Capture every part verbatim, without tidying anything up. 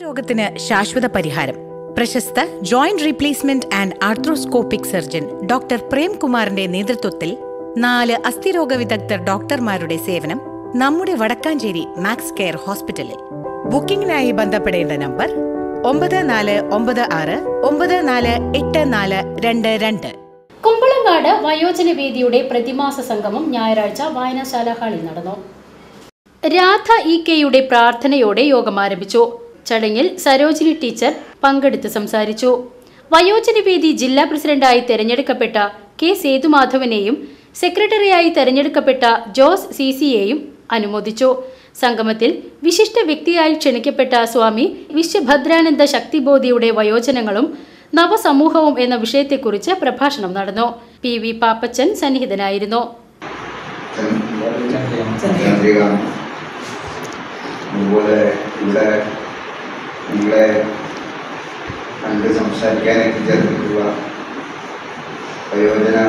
രോഗത്തിന് ശാശ്വത പരിഹാരം. പ്രശസ്ത joint replacement and arthroscopic surgeon doctor പ്രേംകുമാറിന്റെ നേതൃത്വത്തിൽ നാല് അസ്ഥിരോഗ വിദഗ്ധർ ഡോക്ടർമാരുടെ സേവനം നമ്മുടെ വടക്കാഞ്ചേരി മാക്സ് കെയർ ഹോസ്പിറ്റലിൽ. ബുക്കിംഗിനായി ബന്ധപ്പെടേണ്ട നമ്പർ ഒമ്പത് നാല് ഒമ്പത് ആറ് ഒമ്പത് നാല് എട്ട് നാല് രണ്ട് രണ്ട്. കുമ്പളങ്ങാട് വയോജന വേദിയുടെ പ്രതിമാസ സംഗമം ഞായറാഴ്ച വായനശാല ഹാളിൽ നടന്നു. രാധ ഇ കെയുടെ പ്രാർത്ഥനയോടെ യോഗം ആരംഭിച്ചു. ചടങ്ങിൽ സരോജിനി ടീച്ചർ പങ്കെടുത്ത് സംസാരിച്ചു. വയോജനവേദി ജില്ലാ പ്രസിഡന്റായി തെരഞ്ഞെടുക്കപ്പെട്ട കെ സേതുമാധവനെയും സെക്രട്ടറിയായി തെരഞ്ഞെടുക്കപ്പെട്ട ജോസ് സി സിയെയും അനുമോദിച്ചു. സംഗമത്തിൽ വിശിഷ്ട വ്യക്തിയായി ക്ഷണിക്കപ്പെട്ട സ്വാമി വിശ്വഭദ്രാനന്ദ ശക്തിബോധിയുടെ വയോജനങ്ങളും നവസമൂഹവും എന്ന വിഷയത്തെക്കുറിച്ച് പ്രഭാഷണം നടന്നു. പി വി പാപ്പച്ചൻ സന്നിഹിതനായിരുന്നു. അതുപോലെ ഇവിടെ നിങ്ങളെ കണ്ട് സംസാരിക്കാനായിട്ട് ചേർന്നിട്ടുള്ള വയോജന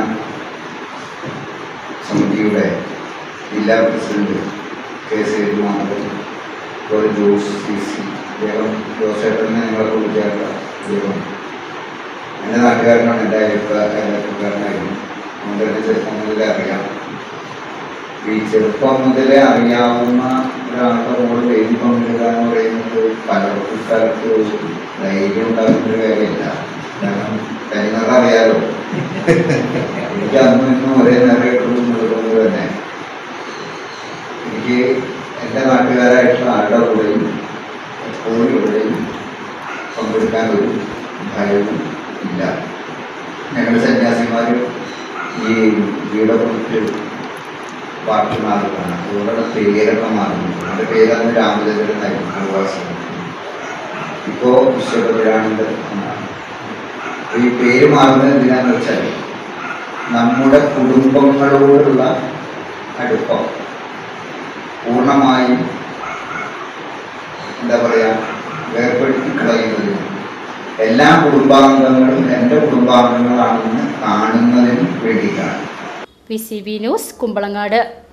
സമിതിയുടെ ജില്ലാ പ്രസിഡന്റ് കെ സേതുമാധവൻ, അതുപോലെ ജോസ് സി സി അദ്ദേഹം ജോസേട്ടനെ ഞങ്ങളെ വിളിക്കാറുള്ള അദ്ദേഹം എൻ്റെ നാട്ടുകാരനാണ്, എൻ്റെ അയൽക്കാരനായിരുന്നു. അതുകൊണ്ട് തന്നെ ചെറുപ്പം മുതലേ അറിയാം. ഈ ചെറുപ്പം മുതലേ അറിയാവുന്ന ഒരാളുടെ റോള് വേദി പങ്കിടുക എന്ന് പറയുന്നത് പലർക്കും സ്ഥലത്ത് ധൈര്യം ഉണ്ടാകുന്നൊരു കാര്യമില്ല. കാരണം കരിനിറ അറിയാലോ. എനിക്ക് അന്നും ഇന്നും ഒരേ നിറയിട്ടുള്ളൂ എന്നുള്ളത് തന്നെ എനിക്ക് എൻ്റെ നാട്ടുകാരായിട്ടുള്ള ആരുടെ കൂടെയും എപ്പോഴും എവിടെയും പങ്കെടുക്കാൻ ഒരു ഭയവും ഇല്ല. ഞങ്ങളുടെ സന്യാസിമാർ ഈ വീടൊക്കെ പാട്ട് മാറുകയാണ്. അതുകൊണ്ടാണ് പേരൊക്കെ മാറുന്നത്. എൻ്റെ പേരാണ് രാമചന്ദ്രനായിരുന്നു പ്രവാസം. ഇപ്പോൾ വിശ്വഭദ്രാനന്ദൻ എന്നാണ്. ഈ പേര് മാറുന്നത് എന്തിനാന്ന് വെച്ചാൽ നമ്മുടെ കുടുംബങ്ങളോടുള്ള അടുപ്പം പൂർണ്ണമായും എന്താ പറയുക വേർപ്പെടുത്തി കളയുന്നതിനും എല്ലാ കുടുംബാംഗങ്ങളും എൻ്റെ കുടുംബാംഗങ്ങളാണെന്ന് കാണുന്നതിനും വേണ്ടിയിട്ടാണ്. V C B news Kumbalangad.